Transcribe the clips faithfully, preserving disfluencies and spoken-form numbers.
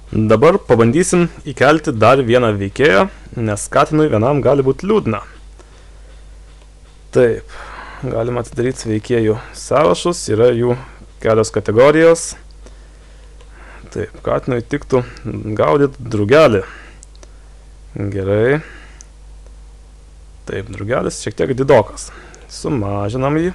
Dabar pabandysim įkelti dar vieną veikėją, nes katinui vienam gali būti liūdna. Taip, galima atidaryti veikėjų sąrašus, yra jų kelios kategorijos. Taip, katinui tiktų gaudyti drugelį. Gerai. Taip, drugelis šiek tiek didokas. Sumažinam jį.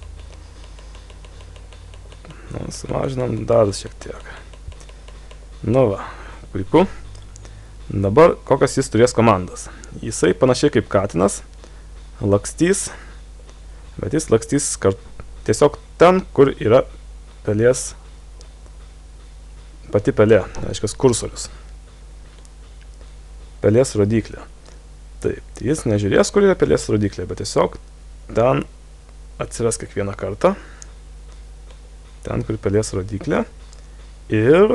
Nu, sumažinam dar šiek tiek. Nu va, puiku. Dabar kokias jis turės komandas. Jisai panašiai kaip katinas lakstys, bet jis lakstys kart, tiesiog ten, kur yra pelės, pati pelė, reiškia kursorius. Pelės rodiklė. Taip, tai jis nežiūrės, kur yra pelės rodiklė, bet tiesiog ten atsiras kiekvieną kartą. Ten, kur pelės rodiklė. Ir...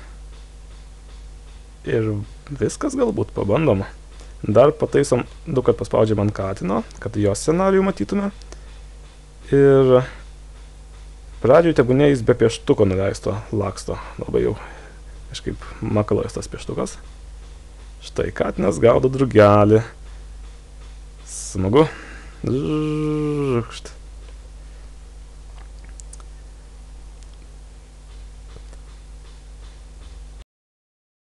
Ir viskas galbūt pabandoma. Dar pataisom du, kad paspaudžiam ant katino, kad jos scenarijų matytume. Ir pradžioj tebūnė jis be pieštuko nuleisto laksto. Labai jau kažkaip makalojas tas pieštukas. Štai katinas gaudo drugelį. Smagu. Žukšt.